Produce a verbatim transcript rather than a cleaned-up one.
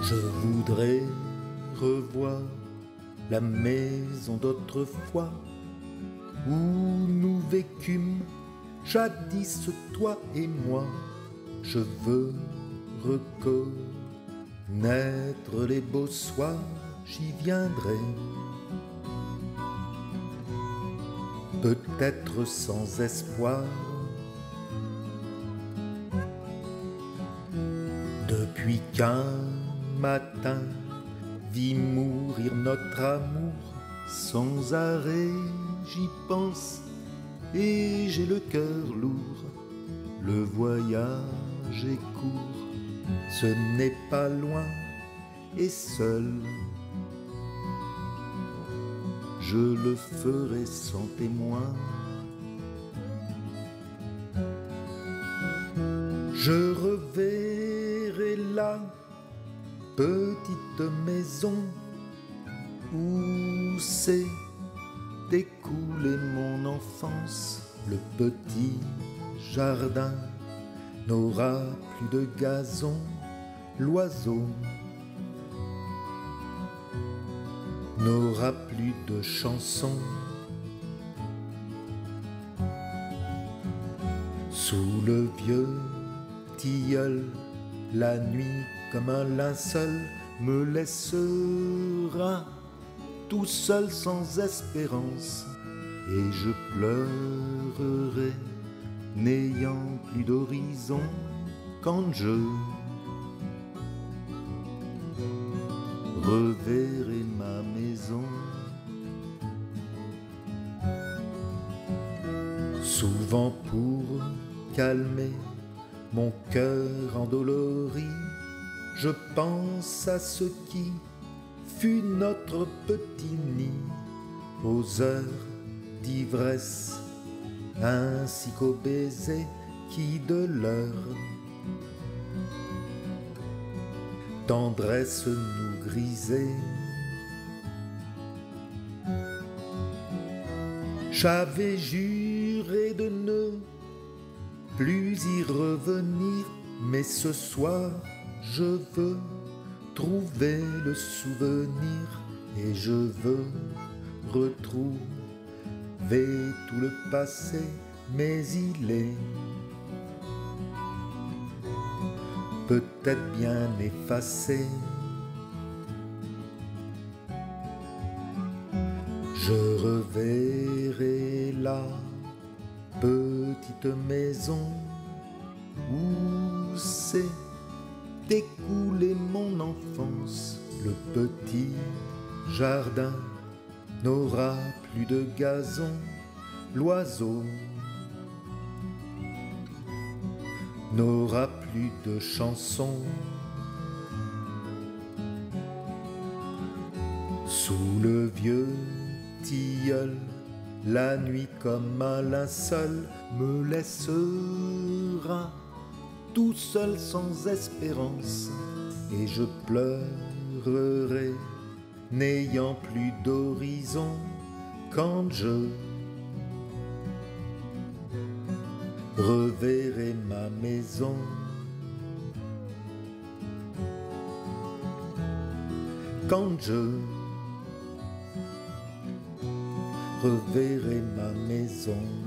Je voudrais revoir la maison d'autrefois où nous vécûmes jadis toi et moi. Je veux reconnaître les beaux soirs, j'y viendrai. Peut-être sans espoir. Depuis qu'un matin vit mourir notre amour, sans arrêt j'y pense et j'ai le cœur lourd. Le voyage est court, ce n'est pas loin et seul je le ferai sans témoin. Je reverrai la petite maison où s'est écoulée mon enfance. Le petit jardin n'aura plus de gazon, l'oiseau n'aura plus de chansons. Sous le vieux tilleul, la nuit comme un linceul me laissera tout seul sans espérance, et je pleurerai n'ayant plus d'horizon quand je reverrai ma maison. Souvent pour calmer mon cœur endolori, je pense à ce qui fut notre petit nid, aux heures d'ivresse ainsi qu'aux baisers qui de leur tendresse nous grisaient. J'avais juré de ne plus y revenir, mais ce soir je veux trouver le souvenir et je veux retrouver tout le passé, mais il est peut-être bien effacé. Je reverrai la petite maison où s'est écoulée mon enfance. Le petit jardin n'aura plus de gazon, l'oiseau n'aura plus de chansons. Sous le vieux tilleul, la nuit comme un linceul me laissera tout seul sans espérance, et je pleurerai n'ayant plus d'horizon quand je reverrai ma maison. Quand je reverrai ma maison.